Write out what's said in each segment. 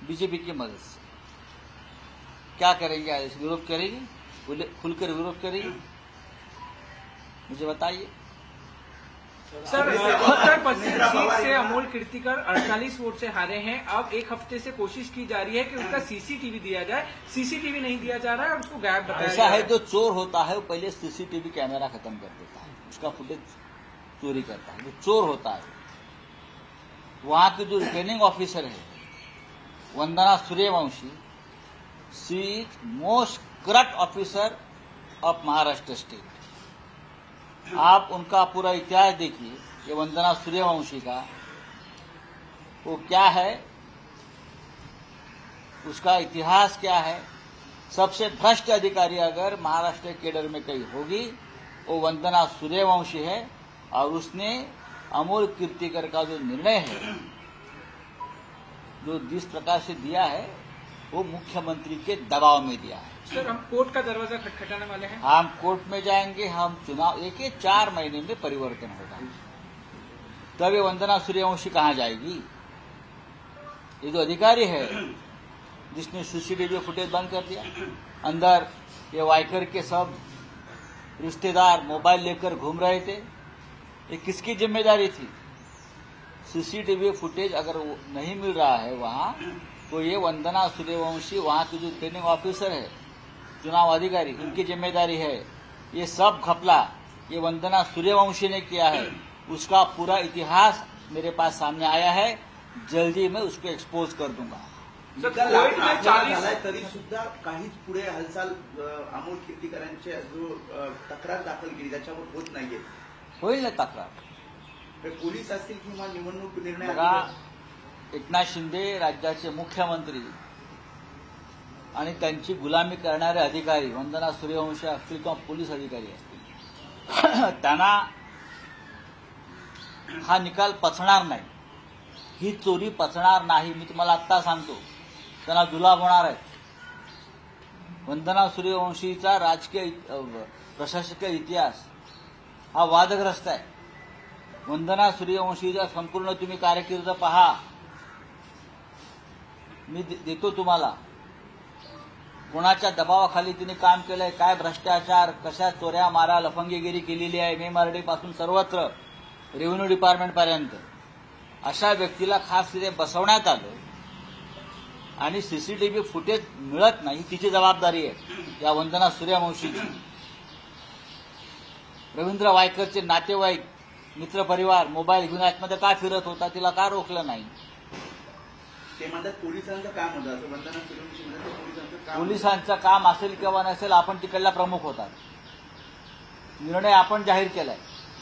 BJP की मदद से। क्या करेंगे? आज विरोध करेगी, खुलकर विरोध करेगी? मुझे बताइए। सर, उत्तर पश्चिम सीट से अमोल कीर्तिकर 48 वोट से हारे हैं। अब एक हफ्ते से कोशिश की जा रही है कि उसका सीसीटीवी दिया जाए। सीसीटीवी नहीं दिया जा रहा है, उसको गायब बताया जा ऐसा रहा है, जो चोर होता है वो पहले सीसीटीवी कैमरा खत्म कर देता है, उसका फुटेज चोरी करता है। जो चोर होता है, वहां के जो रिटर्निंग ऑफिसर है Vandana Suryavanshi, she is most corrupt officer of Maharashtra state. आप उनका पूरा इतिहास देखिए, ये वंदना सूर्यवंशी का वो क्या है, उसका इतिहास क्या है। सबसे भ्रष्ट अधिकारी अगर महाराष्ट्र केडर में कहीं होगी वो वंदना सूर्यवंशी है, और उसने अमोल कीर्तिकर का जो निर्णय है, जो जिस प्रकार से दिया है, वो मुख्यमंत्री के दबाव में दिया है। सर, हम कोर्ट का दरवाजा खटखटाने वाले हैं। हम कोर्ट में जाएंगे, हम चुनाव, देखिए 4 महीने में परिवर्तन होगा, तब ये वंदना सूर्यवंशी कहाँ जाएगी? ये जो अधिकारी है जिसने सीसीटीवी फुटेज बंद कर दिया, अंदर ये वाइकर के सब रिश्तेदार मोबाइल लेकर घूम रहे थे, ये किसकी जिम्मेदारी थी? सीसीटीवी फुटेज अगर नहीं मिल रहा है वहां, तो ये वंदना सूर्यवंशी, वहां के जो ट्रेनिंग ऑफिसर है, चुनाव अधिकारी, उनकी जिम्मेदारी है। ये सब घपला ये वंदना सूर्यवंशी ने किया है, उसका पूरा इतिहास मेरे पास सामने आया है। जल्दी मैं उसको एक्सपोज कर दूंगा। तरी सुद्धा काहीच पुढे हालचाल अमोल कीर्तिकरांची जो तक्रार दाखल केली त्याच्यावर होत नाहीये। होईल ना तक्रार, पोलीस असतील किंवा निवडणूक निर्णय बघा, एकनाथ शिंदे राज्याचे मुख्यमंत्री आणि त्यांची गुलामी करणारे अधिकारी, वंदना सूर्यवंशी असतील किंवा पोलीस अधिकारी असतील, त्यांना हा निकाल पचणार नाही, ही चोरी पचणार नाही। मी तुम्हाला आत्ता सांगतो, त्यांना जुलाब होणार आहे। वंदना सूर्यवंशीचा राजकीय प्रशासकीय इतिहास हा वादग्रस्त आहे। वंदना सूर्यवंशीचा संपूर्ण तुम्ही कारकीर्द पहा, मी देतो तुम्हाला, कोणाच्या दबावाखाली तिने काम केलंय, काय भ्रष्टाचार, कशा चोऱ्या मारा लफंगीगिरी केलेली आहे, मेमार्डी पासून सर्वत्र, रेव्हेन्यू डिपार्टमेंट पर्यंत। अशा व्यक्तीला खास तिथे बसवण्यात आलं आणि सीसीटीव्ही फुटेज मिळत नाही, तिची जबाबदारी आहे या वंदना सूर्यवंशीची। रवींद्र वायकरचे नातेवाईक, मित्रपरिवार मोबाईल घेऊन आतमध्ये का फिरत होता, तिला का रोखलं नाही? ते म्हणतात पोलिसांचं काम होतं, असं वंदना सूर्यवंशी म्हणतात पोलिसांचं काम। पोलिसांचं काम असेल किंवा नसेल, आपण तिकडला प्रमुख होतात, निर्णय आपण जाहीर केलाय,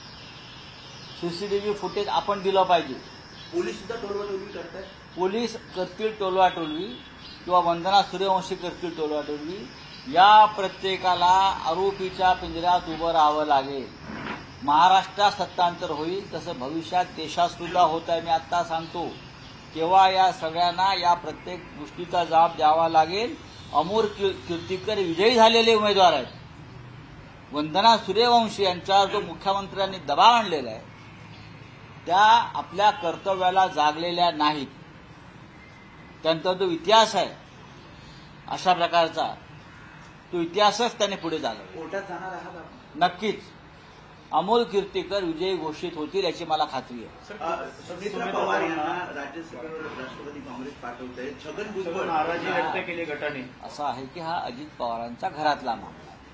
सीसीटीव्ही फुटेज आपण दिलं पाहिजे। पोलीस सुद्धा टोलवाटोलवी करतात। पोलीस करतील टोलवाटोलवी किंवा वंदना सूर्यवंशी करतील टोलवाटोलवी, या प्रत्येकाला आरोपीच्या पिंजऱ्यात उभं राहावं लागेल। महाराष्ट्रात सत्तांतर होईल, तसं भविष्यात देशात सुद्धा होत आहे, मी आत्ता सांगतो। तेव्हा या सगळ्यांना या प्रत्येक गोष्टीचा जबाब द्यावा लागेल। अमोल कीर्तिकर विजयी झालेले उमेदवार आहेत। वंदना सूर्यवंशी यांच्यावर जो मुख्यमंत्र्यांनी दबाव आणलेला आहे, त्या आपल्या कर्तव्याला जागलेल्या नाहीत। त्यांचा जो इतिहास आहे अशा प्रकारचा, तो इतिहासच त्यांनी पुढे चालवला। कोर्टात जाणार आहात आपण? नक्कीच अमोल कीर्तिकर विजयी घोषित होतील याची मला खात्री आहे। सुनेत्रा पवार यांना राज्यसभेवर राष्ट्रवादी काँग्रेस पाठवत आहे। छगन भुजबळ नाराजी व्यक्त केली गटाने। असं आहे की हा अजित पवारांचा घरातला मामला आहे,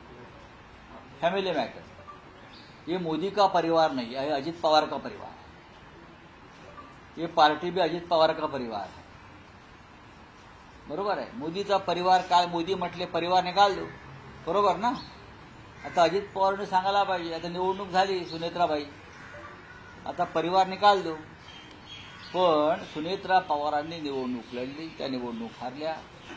फॅमिली मॅटर। ये मोदी का परिवार नहीं है, अजित पवार का परिवार है। ये पार्टी भी अजित पवार का परिवार है, बरोबर आहे। मोदीचा परिवार काय, मोदी म्हटले परिवार निकाल दो, बरोबर ना? आता अजित पवारने सांगायला पाहिजे, आता निवडणूक झाली सुनेत्राबाई, आता परिवार निकाल दो। पण सुनेत्रा पवारांनी निवडणूक लढली, त्या निवडणूक हारल्या,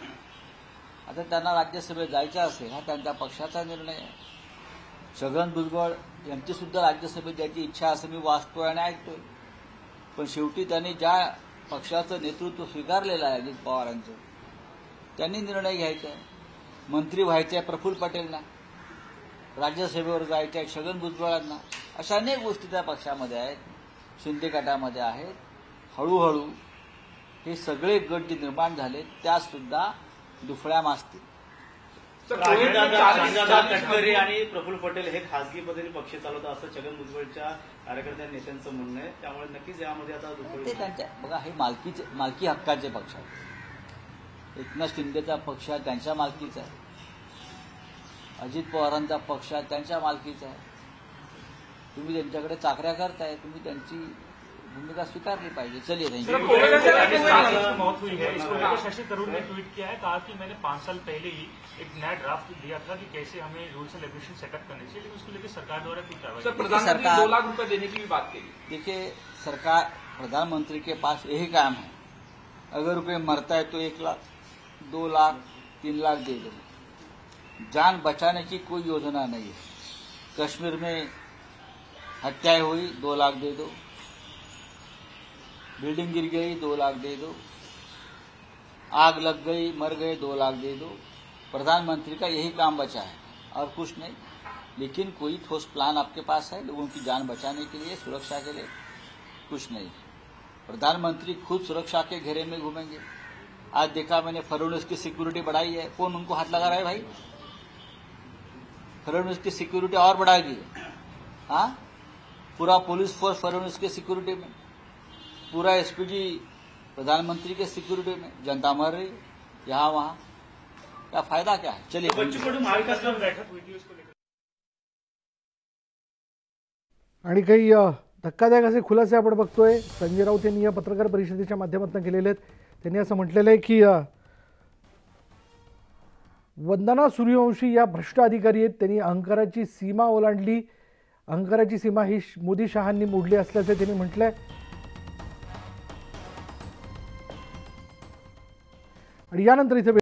आता त्यांना राज्यसभेत जायचं असेल, हा त्यांच्या पक्षाचा निर्णय आहे। छगन भुजबळ यांची सुद्धा राज्यसभेत जायची इच्छा असं मी वाचतोय आणि ऐकतोय, पण शेवटी त्यांनी ज्या पक्षाचं नेतृत्व स्वीकारलेलं आहे अजित पवारांचं, त्यांनी निर्णय घ्यायचा आहे। मंत्री व्हायचे आहे प्रफुल्ल पटेलना, राज्यसभेवर जायचे आहे छगन भुजबळांना, अशा अनेक गोष्टी त्या पक्षामध्ये आहेत, शिंदे गटामध्ये आहेत। हळूहळू हे सगळे गट जे निर्माण झाले त्या सुद्धा दुफळ्या मासतील. सर, कोविड में 40 तटकरे आणि प्रफुल्ल पटेल हे खासगी पद्धतीने पक्ष चालवतात असं छगन भुजबळच्या कार्यकर्त्या नेत्यांचं म्हणणं आहे. त्यामुळे नक्कीच यामध्ये आता ते त्यांच्या बघा हे मालकी हक्काचे पक्ष आहेत. एकनाथ शिंदेचा पक्ष त्यांच्या मालकीचा आहे, अजित पवारांचा पक्ष त्यांच्या मालकीचा आहे. तुम्ही त्यांच्याकडे चाकऱ्या करताय, तुम्ही त्यांची भूमिका स्वीकारली पाहिजे. चलिए थैंक यू. मौत हुई है, इसको लेकर शशि थरूर ने ट्वीट किया है, कहा कि मैंने 5 साल पहले ही एक नया ड्राफ्ट दिया था कि कैसे हमें रूल्स एंड रेगुलेशन सेटअप करने चाहिए, लेकिन उसको लेकर सरकार द्वारा कोई कार्रवाई सर, प्रधानमंत्री 2 लाख रुपए देने की भी बात की. देखिए सरकार प्रधानमंत्री के पास यही काम है, अगर कोई मरता है तो 1 लाख 2 लाख 3 लाख दे दो. जान बचाने की कोई योजना नहीं है. कश्मीर में हत्याएं हुई 2 लाख दे दो, बिल्डिंग गिर गई 2 लाख दे दो, आग लग गई मर गए 2 लाख दे दो. प्रधानमंत्री का यही काम बचा है और कुछ नहीं. लेकिन कोई ठोस प्लान आपके पास है लोगों की जान बचाने के लिए, सुरक्षा के लिए? कुछ नहीं. प्रधानमंत्री खुद सुरक्षा के घेरे में घूमेंगे. आज देखा मैंने फडणवीस की सिक्योरिटी बढ़ाई है. कौन उनको हाथ लगा रहा है भाई? फडणवीस की सिक्योरिटी और बढ़ाएगी. हाँ, पूरा पुलिस फोर्स फडणवीस की सिक्योरिटी में, पूरा एसपीजी प्रधानमंत्री के सिक्योरिटी में. जनता मर रही यहाँ वहां, क्या फायदा क्या है? चलिए. बच्चू कडू महाविकास आघाडी बैठक हुई थी, उसको लेकर आणि काही धक्कादायक असे खुलासे आपण बघतोय संजय राऊत यांनी या पत्रकार परिषदेच्या माध्यमातून केलेले आहेत. त्यांनी असं म्हटलेलं आहे की वंदना सूर्यवंशी या भ्रष्ट अधिकारी आहेत, त्यांनी अहंकाराची सीमा ओलांडली, अहंकाराची सीमा ही मोदी शहांनी मोडली असल्याचे त्यांनी म्हटलंय. आणि यानंतर इथे